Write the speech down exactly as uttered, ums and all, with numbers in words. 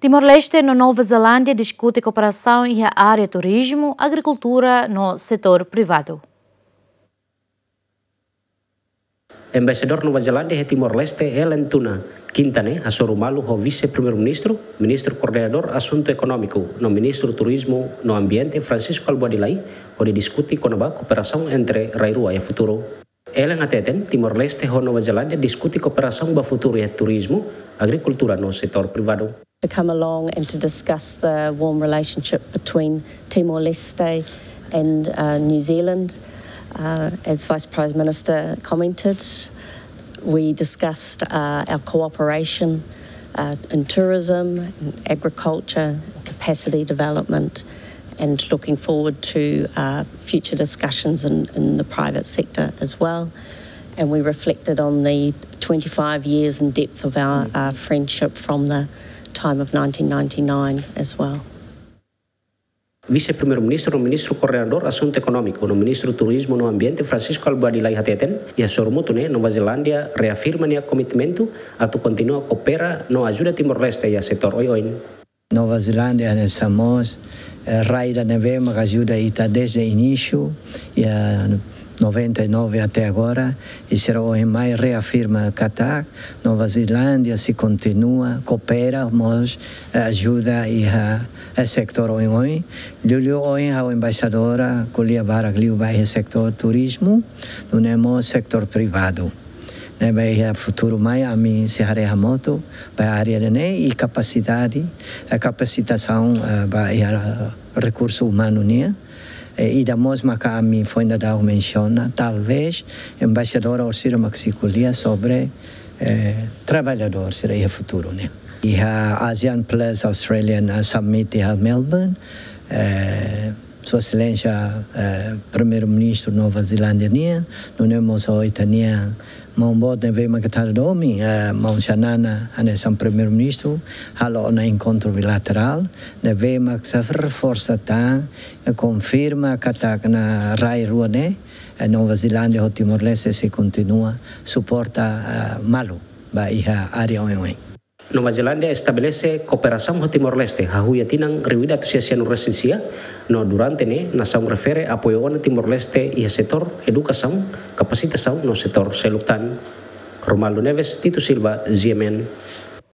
Timor-Leste na Nova Zelândia discute cooperação em área turismo, agricultura no setor privado. Embaixador Nova Zelândia e Timor-Leste Ellen Tuna Quintane Assorumalu o vice-primeiro-ministro, ministro coordenador assunto econômico, no ministro turismo no ambiente Francisco Albuadilai, onde discute com a cooperação entre Rairua e futuro. Ellen ateten Timor-Leste e Nova Zelândia discute cooperação para futuro e turismo, agricultura no setor privado. To come along and to discuss the warm relationship between Timor-Leste and uh, New Zealand. Uh, as Vice Prime Minister commented, we discussed uh, our cooperation uh, in tourism, in agriculture, capacity development, and looking forward to uh, future discussions in, in the private sector as well. And we reflected on the twenty-five years in depth of our uh, friendship from the time of nineteen ninety-nine as well. Vice-primeiro-ministro no ministro coordenador assunto econômico no ministro turismo no ambiente Francisco Albuadilai hateten e a sormutune Nova Zelândia reafirma nia comitimento a tu continua coopera no ajuda Timor-Leste e a setor oioin. Nova Zelândia ne Samos raida neve ma ajuda ita desde início e a noventa e nove até agora, e será o mais reafirma Qatar, Nova Zelândia se continua, coopera, mas ajuda e a, a sector oi Lulio oi a embaixadora Kulia Barak Liu vai sector turismo, não é sector privado. Né, vai a futuro mais a mim se hareha moto, vai a área de né e capacidade, a capacitação vai a recurso humano né. E da mesma que a mim foi ainda menciona, talvez embaixadora Orsira Maxicolia sobre eh, trabalhador seria futuro, né? E a ASEAN Plus Australian Summit em Melbourne, eh, Sua Excelência eh, Primeiro-Ministro Nova Zelândia, não temos a Itania, mas bote vem macatar domi, mas chanana anesan Primeiro-Ministro, halo na encontro bilateral, deve macatar reforça tang, confirma kata na rai ruane, Nova Zelândia e Timor-Leste se continua suporta malu, ba iha área oin. Nova Zelândia estabelece cooperação com Timor-Leste, a huia tinang riwida associação recensia, no durante ne nação refere apoio ao Timor-Leste e a setor educação, capacitação no setor seluktan. Romaldo Neves, Tito Silva, Z M N.